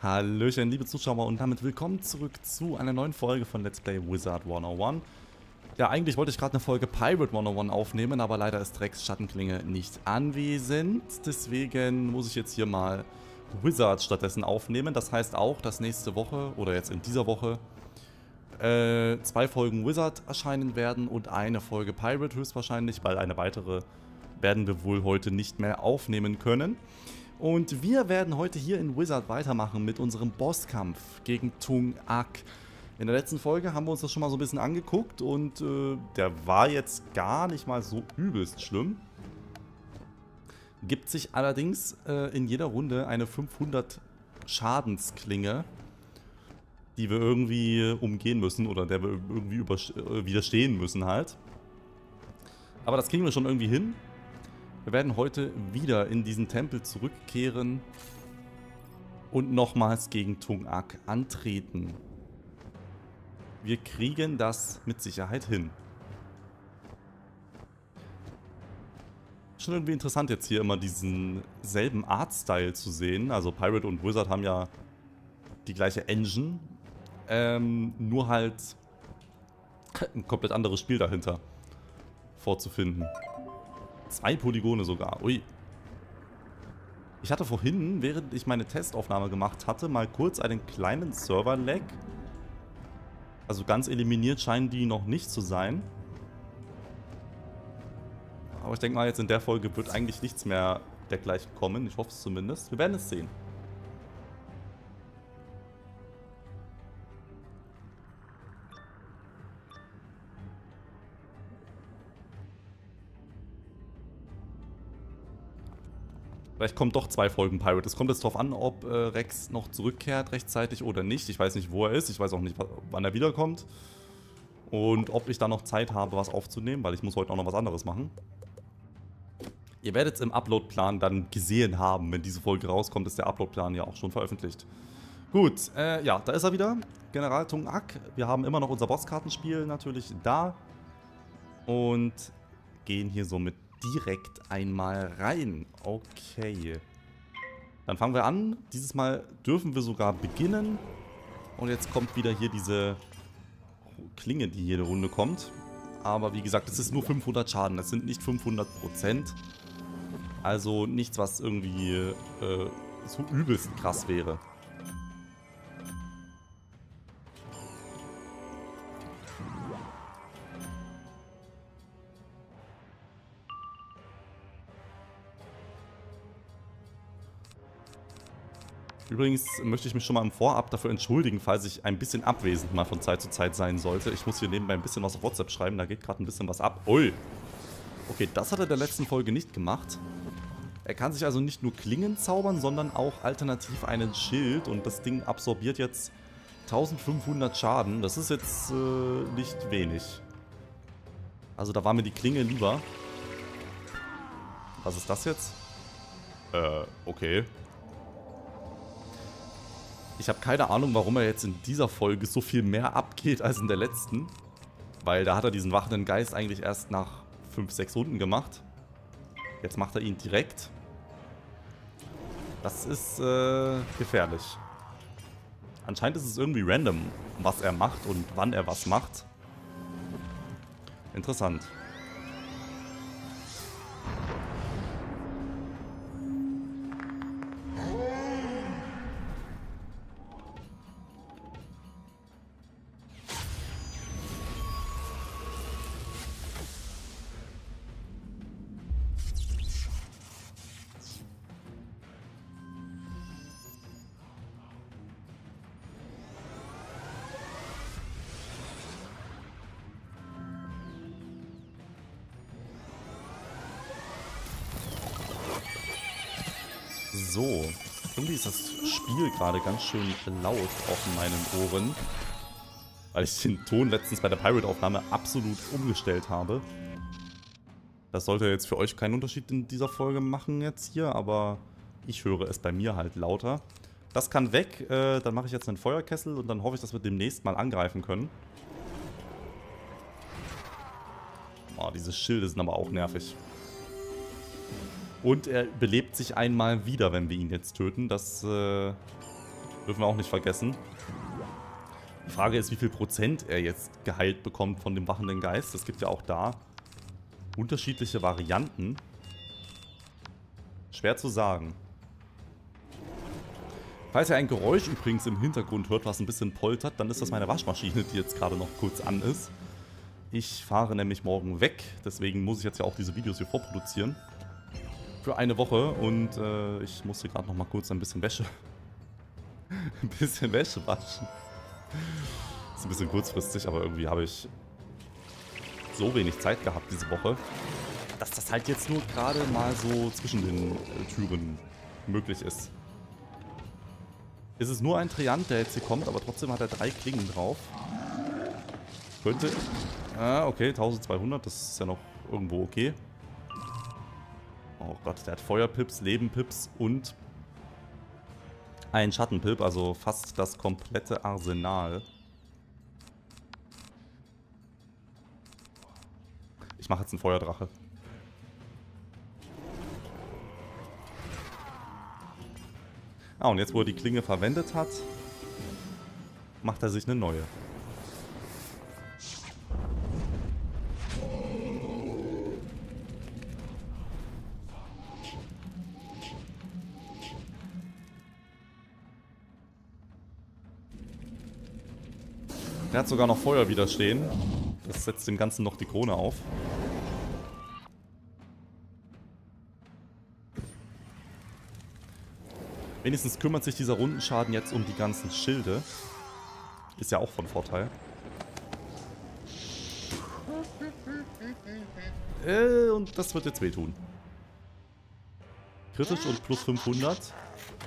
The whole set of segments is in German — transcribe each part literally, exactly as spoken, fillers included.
Hallöchen, liebe Zuschauer, und damit willkommen zurück zu einer neuen Folge von Let's Play Wizard hundertundeins. Ja, eigentlich wollte ich gerade eine Folge Pirate hundertundeins aufnehmen, aber leider ist Rex Schattenklinge nicht anwesend. Deswegen muss ich jetzt hier mal Wizard stattdessen aufnehmen. Das heißt auch, dass nächste Woche, oder jetzt in dieser Woche, äh, zwei Folgen Wizard erscheinen werden und eine Folge Pirate höchstwahrscheinlich, weil eine weitere werden wir wohl heute nicht mehr aufnehmen können. Und wir werden heute hier in Wizard weitermachen mit unserem Bosskampf gegen Tung Ak. In der letzten Folge haben wir uns das schon mal so ein bisschen angeguckt und äh, der war jetzt gar nicht mal so übelst schlimm. Gibt sich allerdings äh, in jeder Runde eine fünfhundert Schadensklinge, die wir irgendwie umgehen müssen oder der wir irgendwie äh, widerstehen müssen halt. Aber das kriegen wir schon irgendwie hin. Wir werden heute wieder in diesen Tempel zurückkehren und nochmals gegen Tung Ak antreten. Wir kriegen das mit Sicherheit hin. Schon irgendwie interessant jetzt hier immer diesen selben Artstyle zu sehen. Also Pirate und Wizard haben ja die gleiche Engine, ähm, nur halt ein komplett anderes Spiel dahinter vorzufinden. Zwei Polygone sogar. Ui. Ich hatte vorhin, während ich meine Testaufnahme gemacht hatte, mal kurz einen kleinen Server-Lag. Also ganz eliminiert scheinen die noch nicht zu sein. Aber ich denke mal, jetzt in der Folge wird eigentlich nichts mehr dergleichen kommen. Ich hoffe es zumindest. Wir werden es sehen. Vielleicht kommen doch zwei Folgen Pirate. Es kommt jetzt darauf an, ob äh, Rex noch zurückkehrt rechtzeitig oder nicht. Ich weiß nicht, wo er ist. Ich weiß auch nicht, wann er wiederkommt. Und ob ich da noch Zeit habe, was aufzunehmen, weil ich muss heute auch noch was anderes machen. Ihr werdet es im Uploadplan dann gesehen haben. Wenn diese Folge rauskommt, ist der Uploadplan ja auch schon veröffentlicht. Gut, äh, ja, da ist er wieder. General Tung Ak. Wir haben immer noch unser Bosskartenspiel natürlich da. Und gehen hier somit direkt einmal rein. Okay. Dann fangen wir an. Dieses Mal dürfen wir sogar beginnen. Und jetzt kommt wieder hier diese Klinge, die jede Runde kommt. Aber wie gesagt, es ist nur fünfhundert Schaden. Das sind nicht fünfhundert Prozent. Also nichts, was irgendwie äh, so übelst krass wäre. Übrigens möchte ich mich schon mal im Vorab dafür entschuldigen, falls ich ein bisschen abwesend mal von Zeit zu Zeit sein sollte. Ich muss hier nebenbei ein bisschen was auf WhatsApp schreiben, da geht gerade ein bisschen was ab. Ui! Okay, das hat er in der letzten Folge nicht gemacht. Er kann sich also nicht nur Klingen zaubern, sondern auch alternativ einen Schild. Und das Ding absorbiert jetzt eintausendfünfhundert Schaden. Das ist jetzt äh, nicht wenig. Also da war mir die Klinge lieber. Was ist das jetzt? Äh, okay. Ich habe keine Ahnung, warum er jetzt in dieser Folge so viel mehr abgeht als in der letzten. Weil da hat er diesen wachenden Geist eigentlich erst nach fünf, sechs Runden gemacht. Jetzt macht er ihn direkt. Das ist äh, gefährlich. Anscheinend ist es irgendwie random, was er macht und wann er was macht. Interessant. So, irgendwie ist das Spiel gerade ganz schön laut auf meinen Ohren, weil ich den Ton letztens bei der Pirate-Aufnahme absolut umgestellt habe. Das sollte jetzt für euch keinen Unterschied in dieser Folge machen jetzt hier, aber ich höre es bei mir halt lauter. Das kann weg, äh, dann mache ich jetzt einen Feuerkessel und dann hoffe ich, dass wir demnächst mal angreifen können. Oh, diese Schilde sind aber auch nervig. Und er belebt sich einmal wieder, wenn wir ihn jetzt töten. Das äh, Dürfen wir auch nicht vergessen. Die Frage ist, wie viel Prozent er jetzt geheilt bekommt von dem wachenden Geist. Es gibt ja auch da unterschiedliche Varianten. Schwer zu sagen. Falls ihr ein Geräusch übrigens im Hintergrund hört, was ein bisschen poltert, dann ist das meine Waschmaschine, die jetzt gerade noch kurz an ist. Ich fahre nämlich morgen weg, deswegen muss ich jetzt ja auch diese Videos hier vorproduzieren. Für eine Woche und äh, ich muss hier gerade noch mal kurz ein bisschen Wäsche... ein bisschen Wäsche waschen. Ist ein bisschen kurzfristig, aber irgendwie habe ich so wenig Zeit gehabt diese Woche, dass das halt jetzt nur gerade mal so zwischen den äh, Türen möglich ist. Es ist nur ein Treant, der jetzt hier kommt, aber trotzdem hat er drei Klingen drauf. Könnte... Ah, okay, eintausendzweihundert, das ist ja noch irgendwo okay. Oh Gott, der hat Feuerpips, Lebenpips und ein Schattenpip, also fast das komplette Arsenal. Ich mache jetzt einen Feuerdrache. Ah, und jetzt, wo er die Klinge verwendet hat, macht er sich eine neue. Der hat sogar noch Feuer widerstehen. Das setzt dem Ganzen noch die Krone auf. Wenigstens kümmert sich dieser Rundenschaden jetzt um die ganzen Schilde. Ist ja auch von Vorteil. Äh, und das wird jetzt wehtun. Kritisch und plus fünfhundert.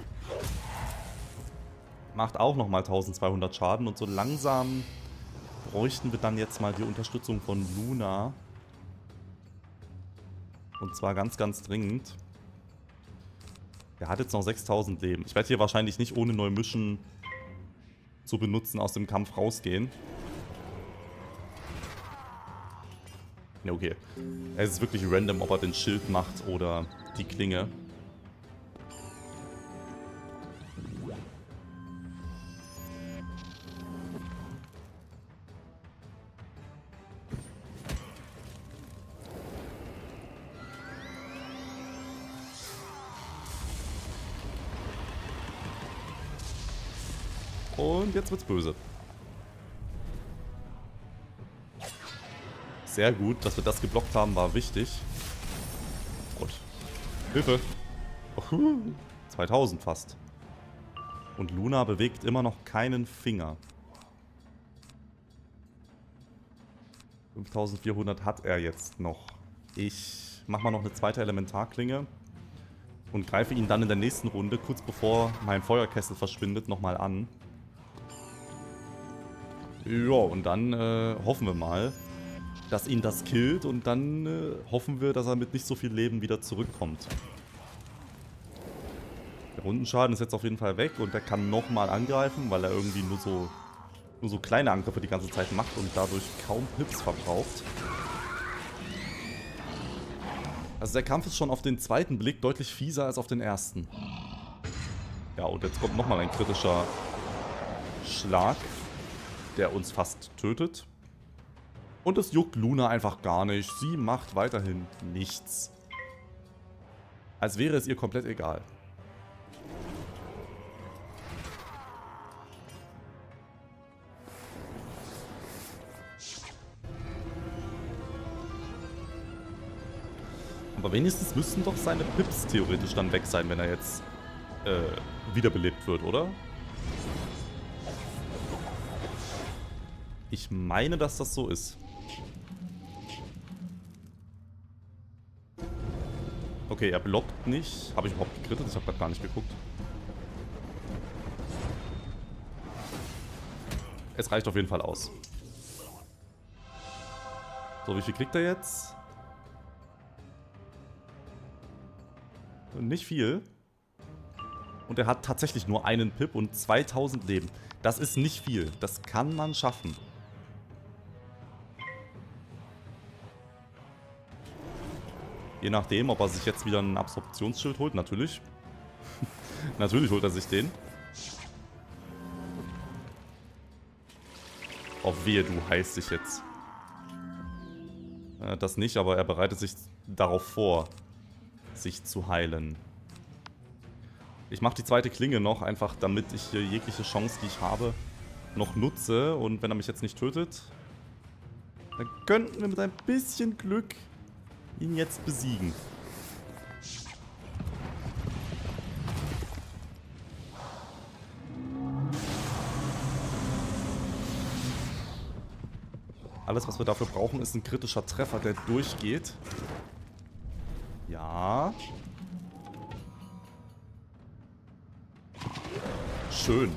Macht auch nochmal eintausendzweihundert Schaden. Und so langsam bräuchten wir dann jetzt mal die Unterstützung von Luna. Und zwar ganz, ganz dringend. Er hat jetzt noch sechstausend Leben. Ich werde hier wahrscheinlich nicht ohne Neumischen zu benutzen aus dem Kampf rausgehen. Ne, okay. Es ist wirklich random, ob er den Schild macht oder die Klinge. Und jetzt wird's böse. Sehr gut, dass wir das geblockt haben, war wichtig. Gut. Hilfe! Uhu. zweitausend fast. Und Luna bewegt immer noch keinen Finger. fünftausendvierhundert hat er jetzt noch. Ich mache mal noch eine zweite Elementarklinge. Und greife ihn dann in der nächsten Runde, kurz bevor mein Feuerkessel verschwindet, nochmal an. Ja, und dann äh, hoffen wir mal, dass ihn das killt und dann äh, hoffen wir, dass er mit nicht so viel Leben wieder zurückkommt. Der Rundenschaden ist jetzt auf jeden Fall weg und er kann nochmal angreifen, weil er irgendwie nur so, nur so kleine Angriffe die ganze Zeit macht und dadurch kaum Pips verbraucht. Also der Kampf ist schon auf den zweiten Blick deutlich fieser als auf den ersten. Ja, und jetzt kommt nochmal ein kritischer Schlag, der uns fast tötet. Und es juckt Luna einfach gar nicht. Sie macht weiterhin nichts. Als wäre es ihr komplett egal. Aber wenigstens müssten doch seine Pips theoretisch dann weg sein, wenn er jetzt äh, wiederbelebt wird, oder? Ich meine, dass das so ist. Okay, er blockt nicht. Habe ich überhaupt gekrittet? Ich habe gerade gar nicht geguckt. Es reicht auf jeden Fall aus. So, wie viel kriegt er jetzt? Nicht viel. Und er hat tatsächlich nur einen Pip und zweitausend Leben. Das ist nicht viel. Das kann man schaffen. Je nachdem, ob er sich jetzt wieder ein Absorptionsschild holt. Natürlich. Natürlich holt er sich den. Auf wehe, du heilst dich jetzt. Äh, das nicht, aber er bereitet sich darauf vor, sich zu heilen. Ich mache die zweite Klinge noch, einfach damit ich hier jegliche Chance, die ich habe, noch nutze. Und wenn er mich jetzt nicht tötet, dann könnten wir mit ein bisschen Glück ihn jetzt besiegen. Alles, was wir dafür brauchen, ist ein kritischer Treffer, der durchgeht. Ja. Schön.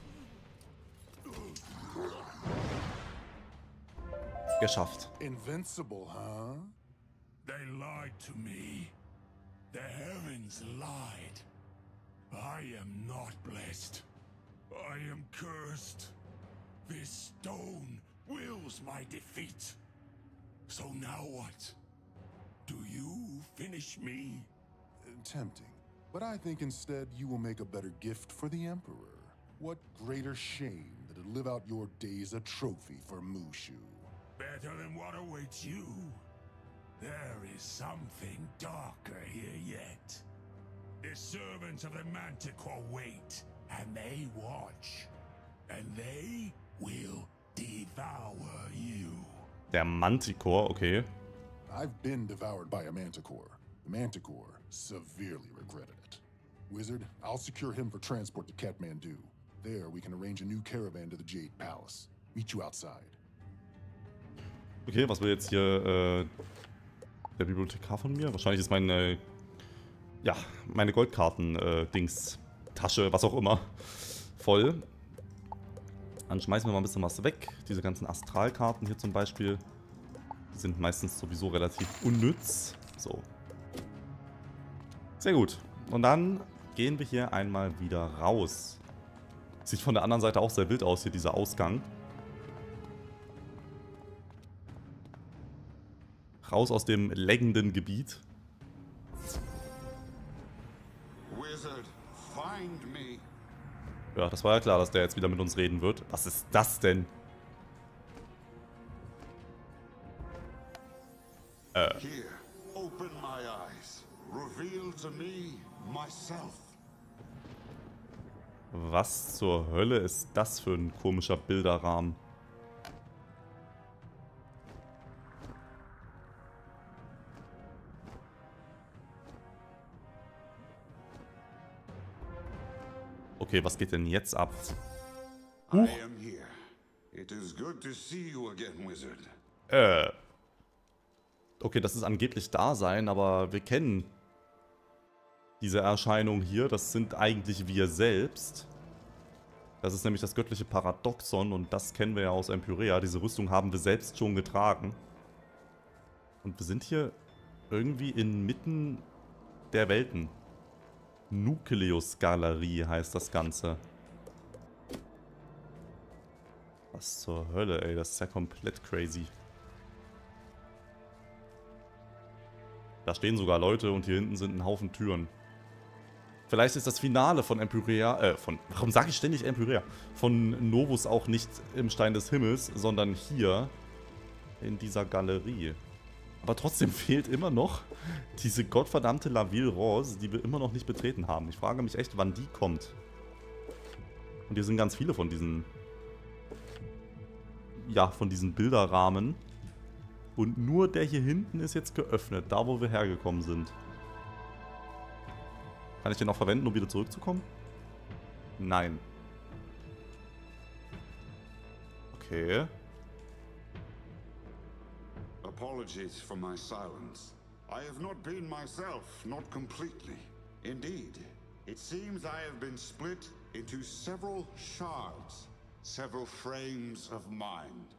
Geschafft. Invincible, huh? They lied to me. The heavens lied. I am not blessed. I am cursed. This stone wills my defeat. So now what? Do you finish me? Tempting. But I think instead you will make a better gift for the Emperor. What greater shame than to live out your days a trophy for Mushu? Better than what awaits you. There is something darker here yet. The servants of the Manticore wait, and they watch. And they will devour you. Der Manticore, okay. I've been devoured by a Manticore. The Manticore severely regretted it. Wizard, I'll secure him for transport to Kathmandu. There we can arrange a new caravan to the Jade Palace. Meet you outside. Okay, was will jetzt hier äh, der Bibliothekar von mir? Wahrscheinlich ist meine, ja, meine Goldkarten-Dings-Tasche, was auch immer, voll. Dann schmeißen wir mal ein bisschen was weg. Diese ganzen Astralkarten hier zum Beispiel, die sind meistens sowieso relativ unnütz. So. Sehr gut. Und dann gehen wir hier einmal wieder raus. Sieht von der anderen Seite auch sehr wild aus hier, dieser Ausgang. Raus aus dem leckenden Gebiet. Wizard, find me. Ja, das war ja klar, dass der jetzt wieder mit uns reden wird. Was ist das denn? Äh. Here, open my eyes. Reveal to me myself. Was zur Hölle ist das für ein komischer Bilderrahmen? Okay, was geht denn jetzt ab? I am here. It is good to see you again, Wizard. Äh. Okay, das ist angeblich Dasein, aber wir kennen diese Erscheinung hier. Das sind eigentlich wir selbst. Das ist nämlich das göttliche Paradoxon und das kennen wir ja aus Empyrea. Diese Rüstung haben wir selbst schon getragen. Und wir sind hier irgendwie inmitten der Welten. Nucleus-Galerie heißt das Ganze. Was zur Hölle, ey. Das ist ja komplett crazy. Da stehen sogar Leute und hier hinten sind ein Haufen Türen. Vielleicht ist das Finale von Empyrea, äh, von, warum sage ich ständig Empyrea? Von Novus auch nicht im Stein des Himmels, sondern hier in dieser Galerie. Aber trotzdem fehlt immer noch diese gottverdammte La Ville Rose, die wir immer noch nicht betreten haben. Ich frage mich echt, wann die kommt. Und hier sind ganz viele von diesen, ja, von diesen Bilderrahmen. Und nur der hier hinten ist jetzt geöffnet, da wo wir hergekommen sind. Kann ich den auch verwenden, um wieder zurückzukommen? Nein. Okay. Apologies for my silence. I have not been myself, not completely. Indeed, it seems I have been split into several shards, several frames of mind.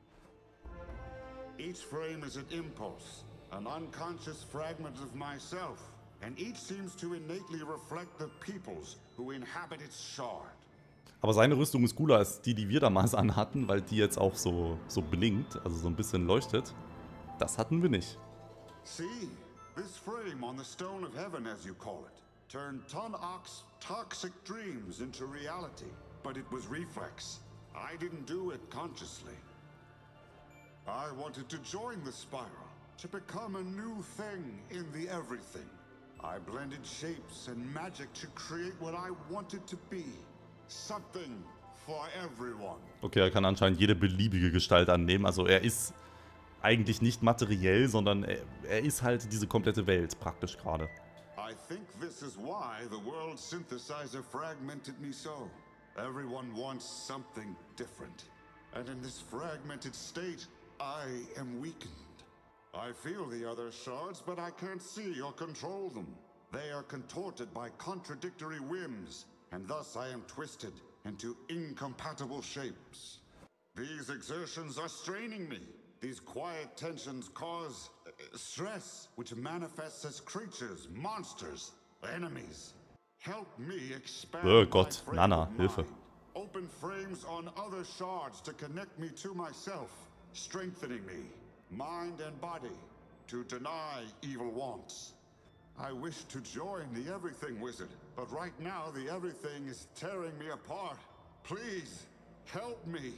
Each frame is an impulse, an unconscious fragment of myself, and each seems to innately reflect the peoples who inhabit its shard. Aber seine Rüstung ist cooler als die, die wir damals anhatten, weil die jetzt auch so, so blinkt, also so ein bisschen leuchtet. Das hatten wir nicht. See, this frame on the Stone of Heaven, as you call it, turned Ton-Ox's toxic dreams into reality. But it was reflex. I didn't do it consciously. I wanted to join the spiral, to become a new thing in the everything. I blended shapes and magic to create what I wanted to be. Something for everyone. Okay, er kann anscheinend jede beliebige Gestalt annehmen. Also er ist eigentlich nicht materiell, sondern er, er ist halt diese komplette Welt praktisch gerade. I think this is why the world synthesizer fragmented me so. Everyone wants something different. And in this fragmented state, I am weakened. I feel the other shards, but I can't see or control them. They are contorted by contradictory whims, and thus I am twisted into incompatible shapes. These exertions are straining me. These quiet tensions cause uh, stress, which manifests as creatures, monsters, enemies. Help me expand Oh my Gott, frame Nana, of Hilfe. mind. Open frames on other shards to connect me to myself, strengthening me, mind and body, to deny evil wants. I wish to join the Everything Wizard, but right now the Everything is tearing me apart. Please, help me.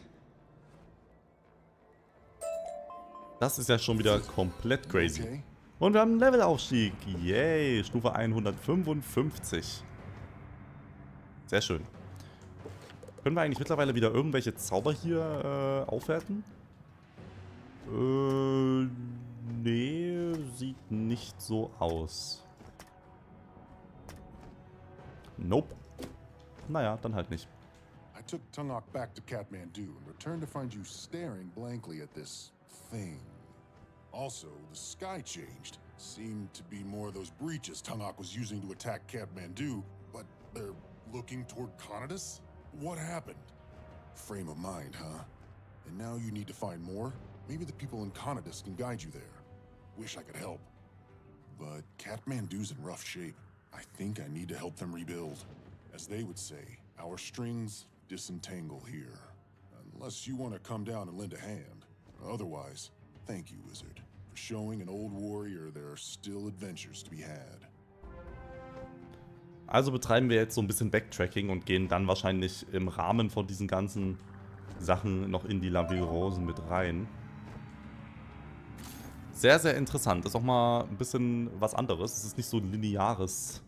Das ist ja schon wieder komplett crazy. Okay. Und wir haben einen Levelaufstieg. Yay, Stufe hundertfünfundfünfzig. Sehr schön. Können wir eigentlich mittlerweile wieder irgendwelche Zauber hier äh, aufwerten? Äh, nee, sieht nicht so aus. Nope. Naja, dann halt nicht. I took Tungok back to Kathmandu and returned to find you staring blankly at this thing. Also, the sky changed. Seemed to be more of those breaches Tungok was using to attack Kathmandu, but they're looking toward Conatus? What happened? Frame of mind, huh? And now you need to find more? Maybe the people in Conatus can guide you there. Wish I could help. But Kathmandu's in rough shape. I think I need to help them rebuild. As they would say, our strings disentangle here. Unless you want to come down and lend a hand. Otherwise, thank you, Wizard, for showing an old warrior there are still adventures to be had. Also betreiben wir jetzt so ein bisschen Backtracking und gehen dann wahrscheinlich im Rahmen von diesen ganzen Sachen noch in die La Ville Rose mit rein. Sehr, sehr interessant. Ist auch mal ein bisschen was anderes. Es ist nicht so ein lineares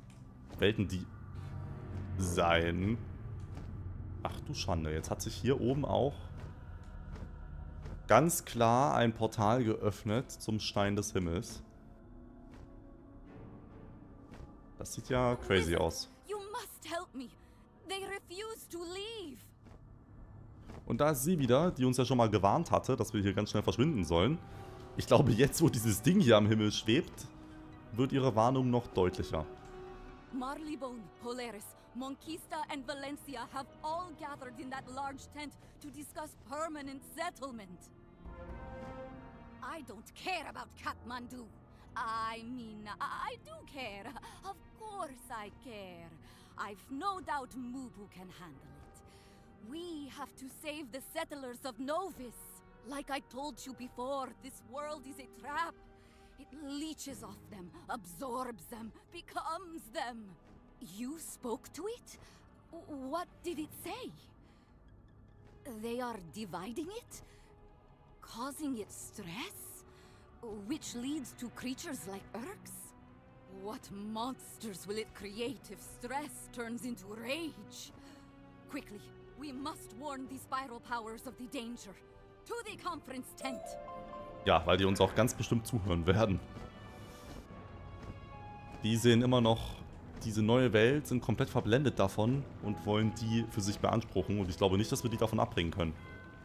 Weltendesign. Ach du Schande, jetzt hat sich hier oben auch ganz klar ein Portal geöffnet zum Stein des Himmels. Das sieht ja crazy aus. Und da ist sie wieder, die uns ja schon mal gewarnt hatte, dass wir hier ganz schnell verschwinden sollen. Ich glaube, jetzt, wo dieses Ding hier am Himmel schwebt, wird ihre Warnung noch deutlicher. Marleybone, Polaris, Monquista and Valencia have all gathered in that large tent to discuss permanent settlement. I don't care about Kathmandu. I mean, I do care. Of course I care. I've no doubt Mubu can handle it. We have to save the settlers of Novis. Like I told you before, this world is a trap. It leeches off them, absorbs them, becomes them. You spoke to it? What did it say? They are dividing it? Causing it stress? Which leads to creatures like Urks? What monsters will it create if stress turns into rage? Quickly, we must warn the spiral powers of the danger. To the conference tent. Ja, weil die uns auch ganz bestimmt zuhören werden. Die sehen immer noch diese neue Welt, sind komplett verblendet davon und wollen die für sich beanspruchen. Und ich glaube nicht, dass wir die davon abbringen können.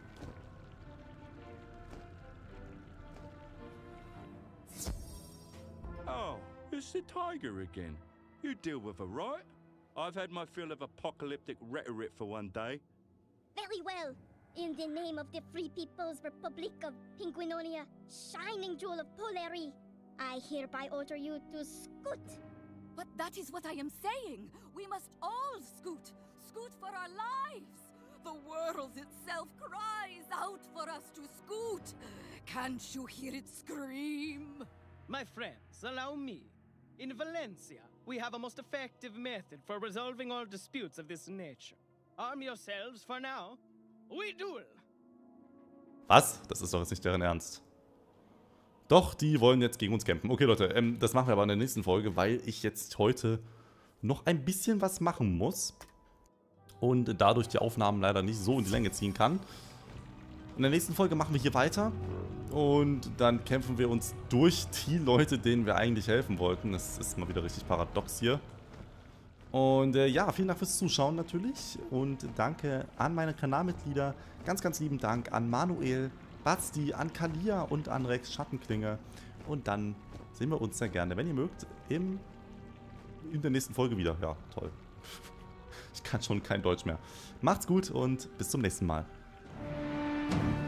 Oh, it's the tiger again. You deal with her, right? I've had my fill of apocalyptic rhetoric for one day. Very well. In the name of the Free People's Republic of Pinguinonia, shining jewel of Polari, I hereby order you to scoot. But that is what I am saying. We must all scoot. Scoot for our lives. The world itself cries out for us to scoot. Can't you hear it scream? My friends, allow me. In Valencia, we have a most effective method for resolving all disputes of this nature. Arm yourselves for now. We duel. Was? Das ist doch jetzt nicht deren Ernst. Doch, die wollen jetzt gegen uns kämpfen. Okay, Leute, ähm, das machen wir aber in der nächsten Folge, weil ich jetzt heute noch ein bisschen was machen muss. Und dadurch die Aufnahmen leider nicht so in die Länge ziehen kann. In der nächsten Folge machen wir hier weiter. Und dann kämpfen wir uns durch die Leute, denen wir eigentlich helfen wollten. Das ist mal wieder richtig paradox hier. Und äh, ja, vielen Dank fürs Zuschauen natürlich. Und danke an meine Kanalmitglieder. Ganz, ganz lieben Dank an Manuel, Basti, an Kalia und an Rex Schattenklinge. Und dann sehen wir uns sehr gerne, wenn ihr mögt, im, in der nächsten Folge wieder. Ja, toll. Ich kann schon kein Deutsch mehr. Macht's gut und bis zum nächsten Mal.